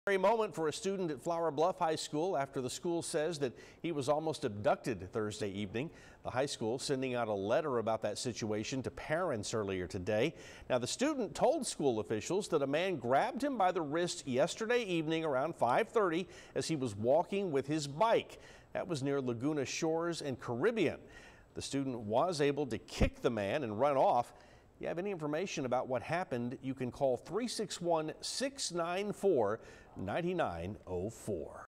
Scary moment for a student at Flour Bluff High School after the school says that he was almost abducted Thursday evening. The high school sending out a letter about that situation to parents earlier today. Now, the student told school officials that a man grabbed him by the wrist yesterday evening around 5:30 as he was walking with his bike. That was near Laguna Shores and Caribbean. The student was able to kick the man and run off. If you have any information about what happened, you can call 361-694-9904.